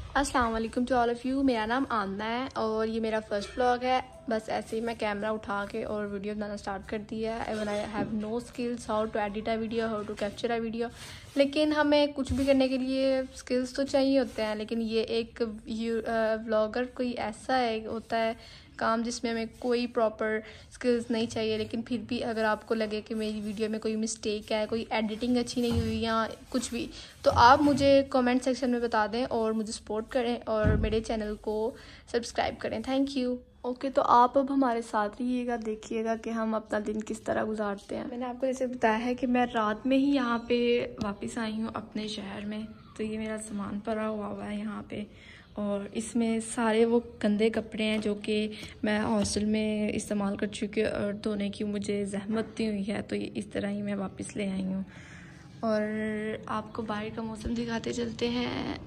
अस्सलाम वालेकुम to all of you. मेरा नाम आमना है और ये मेरा फर्स्ट व्लॉग है। बस ऐसे ही मैं कैमरा उठा के और वीडियो बनाना स्टार्ट कर दिया है। Even I have no skills how to edit a video, how to capture a video. लेकिन हमें कुछ भी करने के लिए स्किल्स तो चाहिए होते हैं। लेकिन ये एक व्लॉगर कोई ऐसा होता है काम जिसमें हमें कोई प्रॉपर स्किल्स नहीं चाहिए। लेकिन फिर भी अगर आपको लगे कि मेरी वीडियो में कोई मिस्टेक है, कोई एडिटिंग अच्छी नहीं हुई या कुछ भी, तो आप मुझे कमेंट सेक्शन में बता दें और मुझे सपोर्ट करें और मेरे चैनल को सब्सक्राइब करें। Thank you. ओके, तो आप अब हमारे साथ रहिएगा, देखिएगा कि हम अपना दिन किस तरह गुजारते हैं। मैंने आपको जैसे बताया है कि मैं रात में ही यहाँ पे वापस आई हूँ अपने शहर में। तो ये मेरा सामान पड़ा हुआ है यहाँ पे और इसमें सारे वो गंदे कपड़े हैं जो कि मैं हॉस्टल में इस्तेमाल कर चुकी हूँ और धोने की मुझे ज़हमत दी हुई है। तो ये इस तरह ही मैं वापस ले आई हूँ और आपको बाहर का मौसम दिखाते चलते हैं।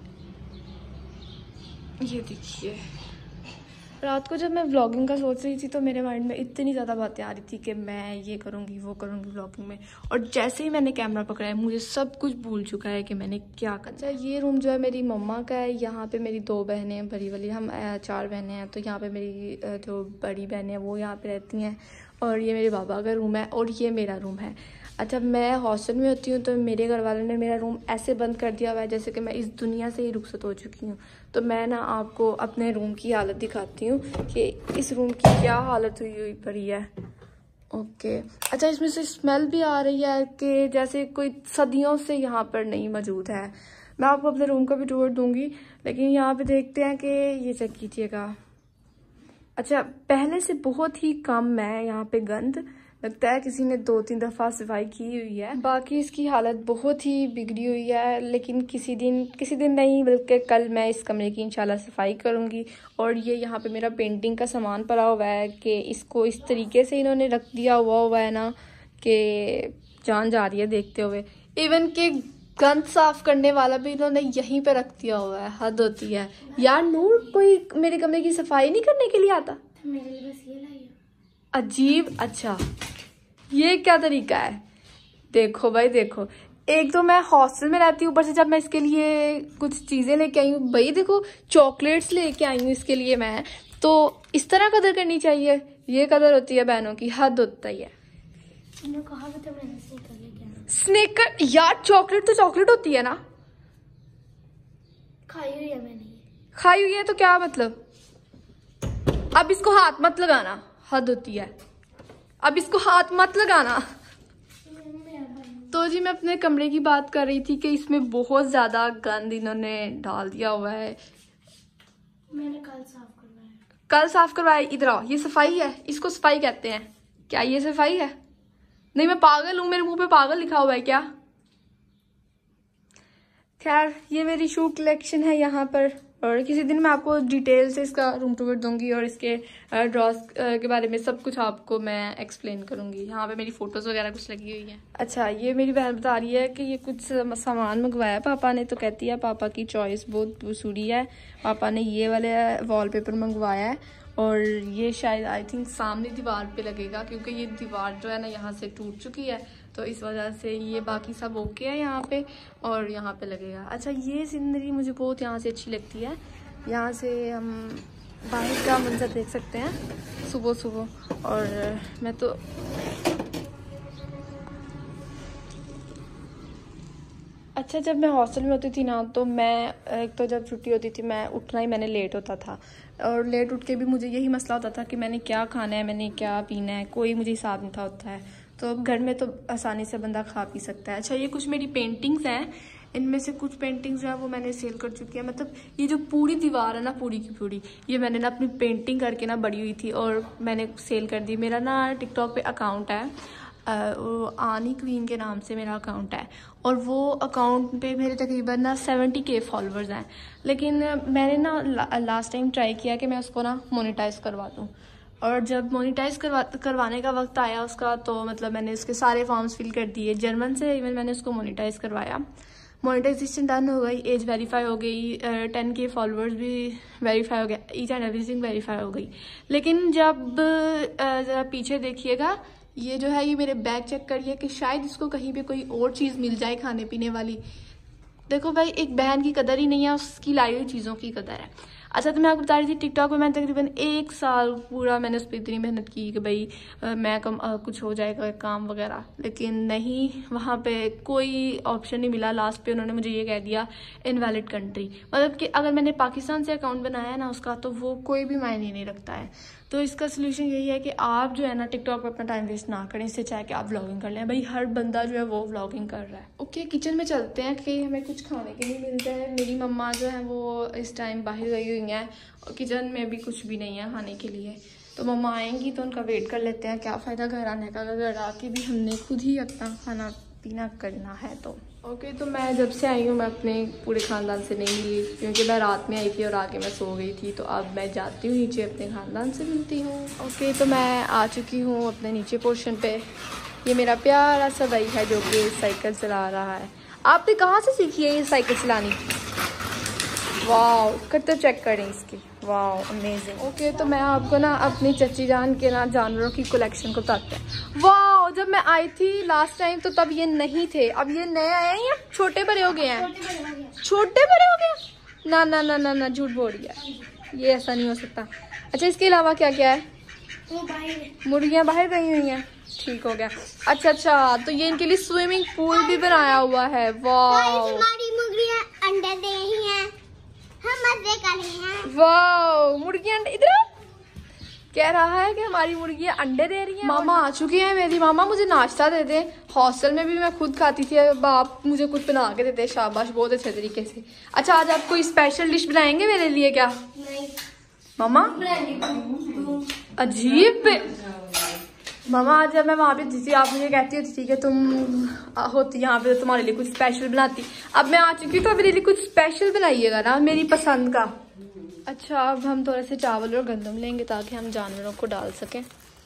ये देखिए, रात को जब मैं व्लॉगिंग का सोच रही थी तो मेरे माइंड में इतनी ज़्यादा बातें आ रही थी कि मैं ये करूँगी वो करूँगी व्लॉगिंग में, और जैसे ही मैंने कैमरा पकड़ा है मुझे सब कुछ भूल चुका है कि मैंने क्या करना। अच्छा, ये रूम जो है मेरी मम्मा का है। यहाँ पे मेरी 2 बहनें हैं, बड़ी वाली, हम 4 बहनें हैं। तो यहाँ पे मेरी जो बड़ी बहनें हैं वो यहाँ पे रहती हैं और ये मेरे बाबा का रूम है और ये मेरा रूम है। अच्छा, मैं हॉस्टल में होती हूँ तो मेरे घर वालों ने मेरा रूम ऐसे बंद कर दिया हुआ है जैसे कि मैं इस दुनिया से ही रुखसत हो चुकी हूँ। तो मैं ना आपको अपने रूम की हालत दिखाती हूँ कि इस रूम की क्या हालत हुई पड़ी है। ओके, अच्छा, इसमें से स्मेल भी आ रही है कि जैसे कोई सदियों से यहाँ पर नहीं मौजूद है। मैं आपको अपने रूम का भी टूर दूंगी, लेकिन यहाँ पे देखते हैं कि ये चेक कीजिएगा। अच्छा, पहले से बहुत ही कम है यहाँ पे गंद। लगता है किसी ने 2-3 दफ़ा सफाई की हुई है। बाकी इसकी हालत बहुत ही बिगड़ी हुई है। लेकिन किसी दिन नहीं बल्कि कल मैं इस कमरे की इंशाल्लाह सफाई करूँगी। और ये यहाँ पे मेरा पेंटिंग का सामान पड़ा हुआ है कि इसको इस तरीके से इन्होंने रख दिया हुआ है ना कि जान जा रही है देखते हुए। इवन के गंद साफ करने वाला भी इन्होंने यहीं पे रख दिया हुआ है। हद होती है यार। नूर, कोई मेरे कमरे की सफाई नहीं करने के लिए आता? मेरे लिए बस ये लाई है। अजीब। अच्छा, ये क्या तरीका है? देखो भाई, देखो, एक तो मैं हॉस्टल में रहती हूँ, ऊपर से जब मैं इसके लिए कुछ चीजें लेके आई हूँ, भाई देखो चॉकलेट्स लेके आई हूँ इसके लिए मैं, तो इस तरह कदर करनी चाहिए। ये कदर होती है बहनों की, हद होता ही है। कहा भी तो मैंने स्नेकर लेके आना। स्नेकर? यार चॉकलेट तो चॉकलेट होती है ना। खाई हुई है मैंने। खाई हुई है तो क्या मतलब? अब इसको हाथ मत लगाना, हद होती है। अब इसको हाथ मत लगाना। तो जी, मैं अपने कमरे की बात कर रही थी कि इसमें बहुत ज्यादा गंद इन्होंने डाल दिया हुआ है। मैंने कल साफ करवाया। कल साफ करवाया? इधर आओ, ये सफाई है? इसको सफाई कहते हैं क्या? ये सफाई है? नहीं, मैं पागल हूं? मेरे मुंह पे पागल लिखा हुआ है क्या? खैर, ये मेरी शू कलेक्शन है यहाँ पर, और किसी दिन मैं आपको डिटेल से इसका रूम टूर दूंगी और इसके ड्रॉस के बारे में सब कुछ आपको मैं एक्सप्लेन करूंगी। यहाँ पे मेरी फोटोज वगैरह कुछ लगी हुई है। अच्छा, ये मेरी बहन बता रही है कि ये कुछ सामान मंगवाया पापा ने, तो कहती है पापा की चॉइस बहुत वसूली है। पापा ने ये वाले वॉलपेपर मंगवाया है और ये शायद आई थिंक सामने दीवार पे लगेगा, क्योंकि ये दीवार जो है ना यहाँ से टूट चुकी है, तो इस वजह से ये बाकी सब ओके है यहाँ पे और यहाँ पे लगेगा। अच्छा, ये सीनरी मुझे बहुत यहाँ से अच्छी लगती है। यहाँ से हम बाहर का मंजर देख सकते हैं सुबह सुबह। और मैं तो अच्छा, जब मैं हॉस्टल में होती थी ना, तो मैं एक तो जब छुट्टी होती थी मैं उठना ही मैंने लेट होता था, और लेट उठ के भी मुझे यही मसला होता था कि मैंने क्या खाना है, मैंने क्या पीना है, कोई मुझे हिसाब नहीं था होता है। तो घर में तो आसानी से बंदा खा पी सकता है। अच्छा, ये कुछ मेरी पेंटिंग्स हैं। इनमें से कुछ पेंटिंग्स जो है वो मैंने सेल कर चुकी है। मतलब ये जो पूरी दीवार है ना, पूरी की पूरी, ये मैंने ना अपनी पेंटिंग करके ना बड़ी हुई थी और मैंने सेल कर दी। मेरा ना टिकटॉक पे अकाउंट है, आनी क्वीन के नाम से मेरा अकाउंट है, और वो अकाउंट पे मेरे तकरीबन ना 70K फॉलोअर्स हैं। लेकिन मैंने ना लास्ट टाइम ट्राई किया कि मैं उसको ना मोनेटाइज करवा दूँ, और जब मोनेटाइज करवाने का वक्त आया उसका, तो मतलब मैंने उसके सारे फॉर्म्स फिल कर दिए जर्मन से। इवन मैंने उसको मोनेटाइज करवाया, मोनेटाइजेशन डन हो गई, एज वेरीफाई हो गई, 10K फॉलोअर्स भी वेरीफाई हो गया, ईच एंड एवरीथिंग वेरीफाई हो गई। लेकिन जब ज़रा पीछे देखिएगा, ये जो है ये मेरे बैग चेक करिए कि शायद इसको कहीं पे कोई और चीज़ मिल जाए खाने पीने वाली। देखो भाई, एक बहन की कदर ही नहीं है, उसकी लाई हुई चीज़ों की कदर है। अच्छा, तो मैं आपको बता रही थी टिकटॉक पे मैं तकरीबन 1 साल पूरा मैंने उस पर इतनी मेहनत की कि भाई मैं कुछ हो जाएगा काम वगैरह, लेकिन नहीं, वहाँ पे कोई ऑप्शन नहीं मिला। लास्ट पे उन्होंने मुझे ये कह दिया इनवैलिड कंट्री, मतलब कि अगर मैंने पाकिस्तान से अकाउंट बनाया है ना उसका, तो वो कोई भी मायने नहीं रखता है। तो इसका सोल्यूशन यही है कि आप जो है ना टिकटॉक पर अपना टाइम वेस्ट ना करें, इससे चाहे कि आप व्लॉगिंग कर लें। भाई हर बंदा जो है वो व्लॉगिंग कर रहा है। ओके, किचन में चलते हैं कि हमें कुछ खाने के लिए मिलता है। मेरी मम्मा जो है वो इस टाइम बाहर गई हुई हैं और किचन में भी कुछ भी नहीं है खाने के लिए। तो मम्मा आएंगी तो उनका वेट कर लेते हैं। क्या फ़ायदा घर आने का, घर आके भी हमने खुद ही अपना खाना पीना करना है। तो ओके, तो मैं जब से आई हूँ मैं अपने पूरे ख़ानदान से नहीं मिली, क्योंकि मैं रात में आई थी और आगे मैं सो गई थी। तो अब मैं जाती हूँ नीचे, अपने ख़ानदान से मिलती हूँ। ओके, तो मैं आ चुकी हूँ अपने नीचे पोर्शन पे। ये मेरा प्यारा सा भाई है जो कि साइकिल चला रहा है। आपने कहाँ से सीखी है ये साइकिल चलानी? वाह, करते चेक करें इसकी। वाह, अमेजिंग। ओके, तो मैं आपको ना अपनी चची जान के ना जानवरों की कलेक्शन को बताते हैं। वाह, जब मैं आई थी लास्ट टाइम तो तब ये नहीं थे, अब ये नए आए हैं या छोटे बड़े हो गए हैं? छोटे बड़े हो गए? ना ना ना ना ना, झूठ बोल रही है, ये ऐसा नहीं हो सकता। अच्छा, इसके अलावा क्या क्या है? मुर्गियाँ बाहर गई हुई हैं, ठीक हो गया। अच्छा अच्छा, तो ये इनके लिए स्विमिंग पूल भी बनाया हुआ है। वाह, हमारी मुर्गियां अंडे दे रही हैं, हम मजे कर रहे हैं। वाह, मुर्गियां इधर कह रहा है कि हमारी मुर्गियां अंडे दे रही हैं। मामा आ चुकी हैं मेरी। मामा मुझे नाश्ता दे दे। हॉस्टल में भी मैं खुद खाती थी, अब आप मुझे कुछ बना के देते। शाबाश, बहुत अच्छे तरीके से। अच्छा, आज आप कोई स्पेशल डिश बनाएंगे मेरे लिए क्या? नहीं मामा, अजीब मामा, आज जब मैं वहाँ पे थी आप मुझे कहती होती थी कि तुम होती यहाँ पे तो तुम्हारे लिए कुछ स्पेशल बनाती। अब मैं आ चुकी हूँ तो मेरे लिए कुछ स्पेशल बनाइएगा ना, मेरी पसंद का। अच्छा, अब हम थोड़े से चावल और गंदम लेंगे ताकि हम जानवरों को डाल सकें।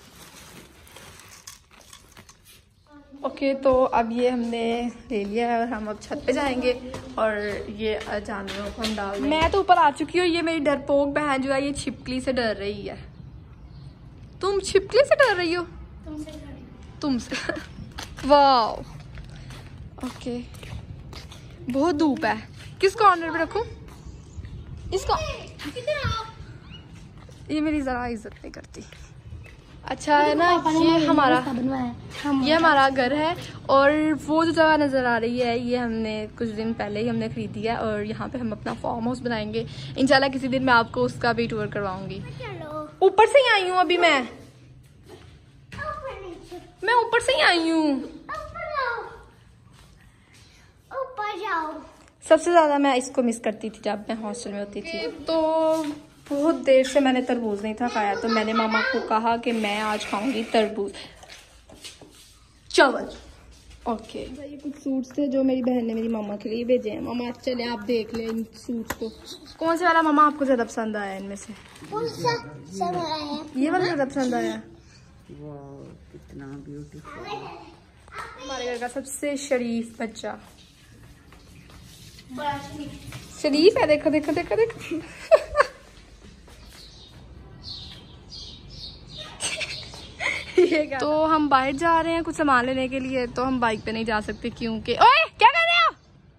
ओके, तो अब ये हमने ले लिया है और हम अब छत पे जाएंगे और ये जानवरों को हम डाल देंगे। मैं तो ऊपर आ चुकी हूँ। ये मेरी डरपोक बहन जो है ये छिपकली से डर रही है। तुम छिपकली से डर रही हो? तुमसे वाह, ओके, बहुत धूप है। किस कॉर्नर पे रखूं इसको? ये मेरी जरा इज्जत नहीं करती। अच्छा है ना, ये हमारा घर है और वो जो जगह नज़र आ रही है ये हमने कुछ दिन पहले ही हमने खरीदी है और यहाँ पे हम अपना फार्म हाउस बनाएंगे। इंशाल्लाह किसी दिन मैं आपको उसका भी टूर करवाऊंगी। ऊपर से ही आई हूँ अभी, मैं ऊपर से ही आई हूँ। ऊपर जाओ। सबसे ज्यादा मैं इसको मिस करती थी जब मैं हॉस्टल में होती थी। तो बहुत देर से मैंने तरबूज नहीं था खाया, तो मैंने मामा को कहा कि मैं आज खाऊंगी तरबूज चावल। ओके, ये कुछ सूट्स थे जो मेरी बहन ने मेरी मामा के लिए भेजे हैं। मामा चले आप देख लें इन सूट्स को। कौन से वाला मामा आपको ज्यादा पसंद आया इनमें से? ये वाला ज्यादा पसंद आया। कितना ब्यूटीफुल। हमारे घर का सबसे शरीफ बच्चा, शरीफ है। देखो देखो देखो देखो तो हम बाहर जा रहे हैं कुछ सामान लेने के लिए, तो हम बाइक पे नहीं जा सकते क्योंकि ओए क्या कर रहे हो?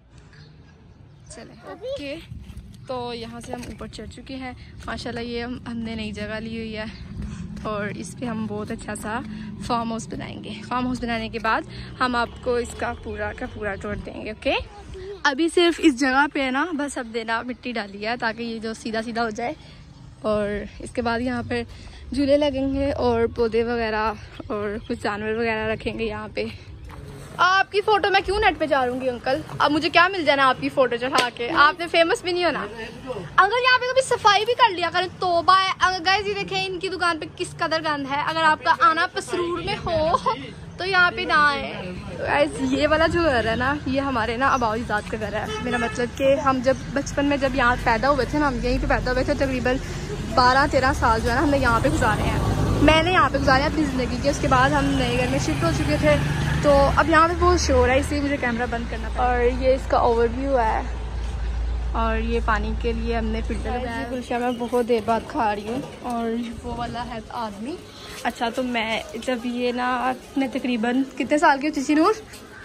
चले ओके, तो यहाँ से हम ऊपर चढ़ चुके हैं। माशाल्लाह ये हमने नई जगह ली हुई है और इस पे हम बहुत अच्छा सा फार्म हाउस बनाएंगे। फार्म हाउस बनाने के बाद हम आपको इसका पूरा का पूरा टूर देंगे। ओके, अभी सिर्फ इस जगह पे है ना बस अब देना मिट्टी डाली है ताकि ये जो सीधा सीधा हो जाए, और इसके बाद यहाँ पर झूले लगेंगे और पौधे वगैरह और कुछ जानवर वगैरह रखेंगे यहाँ पे। आपकी फोटो मैं क्यों नेट पे चारूंगी अंकल? अब मुझे क्या मिल जाना आपकी फोटो चढ़ा के? आपने फेमस भी नहीं होना अंकल। यहाँ पे कभी सफाई भी कर लिया करें, तौबा है। गाइस ये देखें इनकी दुकान पे किस कदर गंद है। अगर आपका आना पसरूर में हो तो यहाँ पे ना आए। गाइस ये वाला जो घर है ना, ये हमारे ना अबाउजाद का घर है। मेरा मतलब कि हम जब बचपन में जब यहाँ पैदा हुए थे ना, हम यहीं पे पैदा हुए थे, तकरीबन 12-13 साल जो है ना हमने यहाँ पे गुजारे हैं। मैंने यहाँ पे गुजारे अपनी ज़िंदगी के। उसके बाद हम नए घर में शिफ्ट हो चुके थे, तो अब यहाँ पे बहुत शोर है इसलिए मुझे कैमरा बंद करना पड़ा। और ये इसका ओवरव्यू है और ये पानी के लिए हमने फिल्टर लगाया है। कुल्चा मैं बहुत देर बाद खा रही हूँ और वो वाला है आदमी। अच्छा, तो मैं जब ये ना मैं तकरीबन कितने साल की होती थी नूर?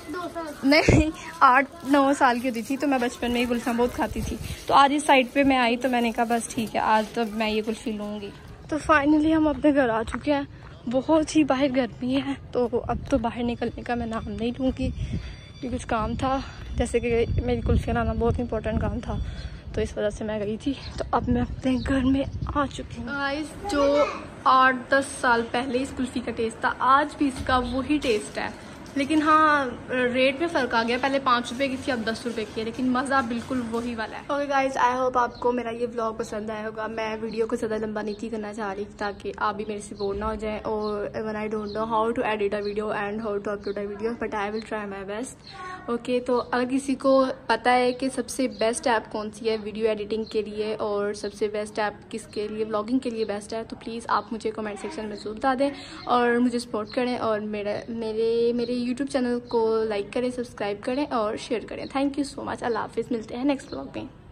2 साल नहीं 8-9 साल की होती थी तो मैं बचपन में ही कुल्फियाँ बहुत खाती थी। तो आज इस साइड पे मैं आई तो मैंने कहा बस ठीक है आज तो मैं ये कुल्फी लूँगी। तो फाइनली हम अपने घर आ चुके हैं। बहुत ही बाहर गर्मी है तो अब तो बाहर निकलने का मैं नाम नहीं लूँगी कि कुछ काम था, जैसे कि मेरी कुल्फियाँ लाना बहुत इंपॉर्टेंट काम था तो इस वजह से मैं गई थी। तो अब मैं अपने घर में आ चुकी हूँ। गाइस जो 8-10 साल पहले इस कुल्फ़ी का टेस्ट था आज भी इसका वही टेस्ट है, लेकिन हाँ रेट में फ़र्क आ गया, पहले 5 रुपये की थी अब 10 रुपये की है, लेकिन मज़ा बिल्कुल वही वाला है। ओके गाइस, आई होप आपको मेरा ये व्लॉग पसंद आया होगा। मैं वीडियो को ज़्यादा लंबा नहीं करना चाह रही ताकि आप भी मेरे से बोर ना हो जाए। और one I don't know how to edit a video and how to upload a video, but I will try my best. Okay, तो अगर किसी को पता है कि सबसे बेस्ट ऐप कौन सी है वीडियो एडिटिंग के लिए और सबसे बेस्ट ऐप किसके लिए व्लॉगिंग के लिए बेस्ट है, तो प्लीज़ आप मुझे कमेंट सेक्शन में ज़रूर बता दें और मुझे सपोर्ट करें और मेरे यूट्यूब चैनल को लाइक करें, सब्सक्राइब करें और शेयर करें। Thank you so much. अल्लाह हाफिज़, मिलते हैं नेक्स्ट व्लॉग में।